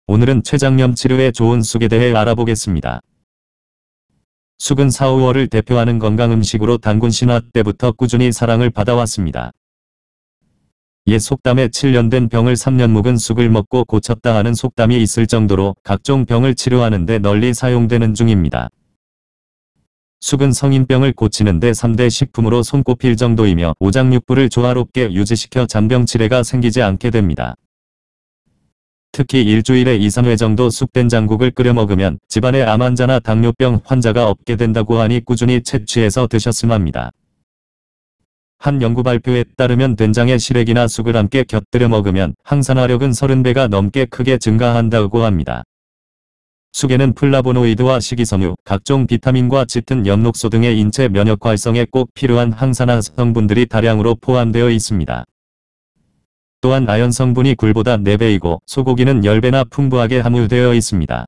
오늘은 췌장염 치료에 좋은 쑥에 대해 알아보겠습니다. 쑥은 4, 5월을 대표하는 건강음식으로 단군 신화 때부터 꾸준히 사랑을 받아왔습니다. 옛 속담에 7년 된 병을 3년 묵은 쑥을 먹고 고쳤다 하는 속담이 있을 정도로 각종 병을 치료하는 데 널리 사용되는 중입니다. 쑥은 성인병을 고치는 데 3대 식품으로 손꼽힐 정도이며 오장육부를 조화롭게 유지시켜 잔병치레가 생기지 않게 됩니다. 특히 일주일에 2, 3회 정도 쑥된장국을 끓여 먹으면 집안에 암 환자나 당뇨병 환자가 없게 된다고 하니 꾸준히 채취해서 드셨음 합니다. 한 연구 발표에 따르면 된장에 시래기나 쑥을 함께 곁들여 먹으면 항산화력은 30배가 넘게 크게 증가한다고 합니다. 쑥에는 플라보노이드와 식이섬유, 각종 비타민과 짙은 엽록소 등의 인체 면역 활성에 꼭 필요한 항산화 성분들이 다량으로 포함되어 있습니다. 또한 아연 성분이 굴보다 4배이고 소고기는 10배나 풍부하게 함유되어 있습니다.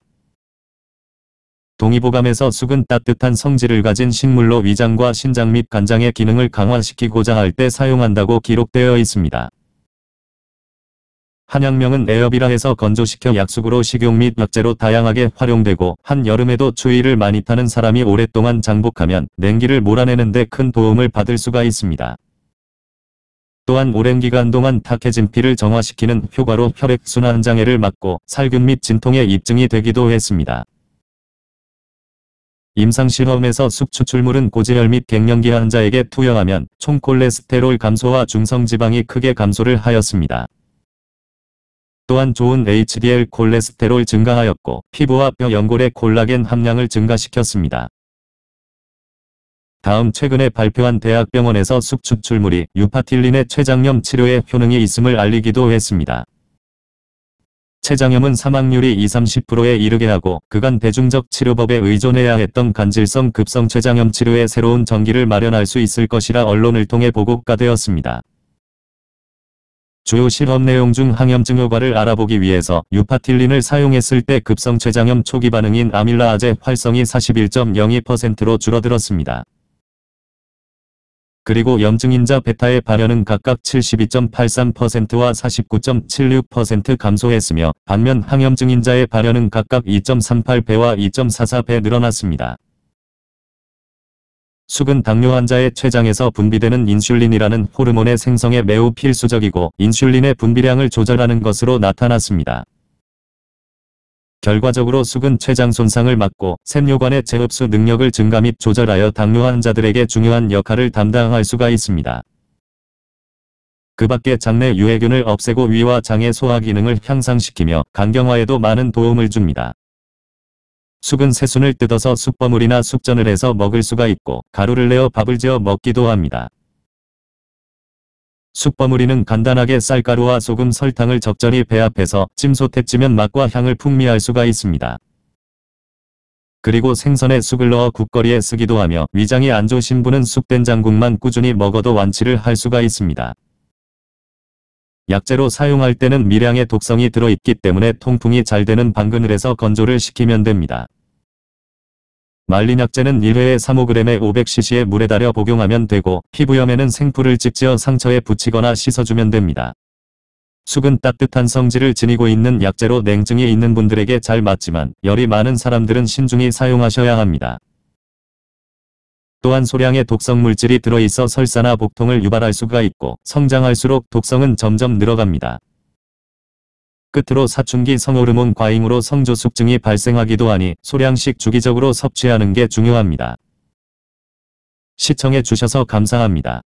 동의보감에서 쑥은 따뜻한 성질을 가진 식물로 위장과 신장 및 간장의 기능을 강화시키고자 할 때 사용한다고 기록되어 있습니다. 한약명은 에어비라 해서 건조시켜 약숙으로 식용 및 약재로 다양하게 활용되고 한여름에도 추위를 많이 타는 사람이 오랫동안 장복하면 냉기를 몰아내는 데 큰 도움을 받을 수가 있습니다. 또한 오랜 기간 동안 탁해진 피를 정화시키는 효과로 혈액순환 장애를 막고 살균 및 진통의 입증이 되기도 했습니다. 임상실험에서 쑥 추출물은 고지혈 및 갱년기 환자에게 투여하면 총 콜레스테롤 감소와 중성지방이 크게 감소를 하였습니다. 또한 좋은 HDL 콜레스테롤 증가하였고 피부와 뼈 연골의 콜라겐 함량을 증가시켰습니다. 다음 최근에 발표한 대학병원에서 쑥 추출물이 유파틸린의 췌장염 치료에 효능이 있음을 알리기도 했습니다. 췌장염은 사망률이 20-30%에 이르게 하고 그간 대중적 치료법에 의존해야 했던 간질성 급성 췌장염 치료에 새로운 전기를 마련할 수 있을 것이라 언론을 통해 보고가 되었습니다. 주요 실험 내용 중 항염증 효과를 알아보기 위해서 유파틸린을 사용했을 때 급성 췌장염 초기 반응인 아밀라아제 활성이 41.02%로 줄어들었습니다. 그리고 염증인자 베타의 발현은 각각 72.83%와 49.76% 감소했으며 반면 항염증인자의 발현은 각각 2.38배와 2.44배 늘어났습니다. 쑥은 당뇨 환자의 췌장에서 분비되는 인슐린이라는 호르몬의 생성에 매우 필수적이고 인슐린의 분비량을 조절하는 것으로 나타났습니다. 결과적으로 쑥은 췌장 손상을 막고 샘뇨관의 재흡수 능력을 증가 및 조절하여 당뇨 환자들에게 중요한 역할을 담당할 수가 있습니다. 그 밖에 장내 유해균을 없애고 위와 장의 소화 기능을 향상시키며 간경화에도 많은 도움을 줍니다. 쑥은 새순을 뜯어서 쑥버무리나 쑥전을 해서 먹을 수가 있고 가루를 내어 밥을 지어 먹기도 합니다. 쑥버무리는 간단하게 쌀가루와 소금, 설탕을 적절히 배합해서 찜솥에 찌면 맛과 향을 풍미할 수가 있습니다. 그리고 생선에 쑥을 넣어 국거리에 쓰기도 하며 위장이 안 좋으신 분은 쑥된장국만 꾸준히 먹어도 완치를 할 수가 있습니다. 약재로 사용할 때는 미량의 독성이 들어있기 때문에 통풍이 잘 되는 방그늘에서 건조를 시키면 됩니다. 말린 약재는 1회에 3~5g에 500cc의 물에 달여 복용하면 되고 피부염에는 생풀을 찍지어 상처에 붙이거나 씻어주면 됩니다. 쑥은 따뜻한 성질을 지니고 있는 약재로 냉증이 있는 분들에게 잘 맞지만 열이 많은 사람들은 신중히 사용하셔야 합니다. 또한 소량의 독성 물질이 들어있어 설사나 복통을 유발할 수가 있고 성장할수록 독성은 점점 늘어갑니다. 끝으로 사춘기 성호르몬 과잉으로 성조숙증이 발생하기도 하니 소량씩 주기적으로 섭취하는 게 중요합니다. 시청해 주셔서 감사합니다.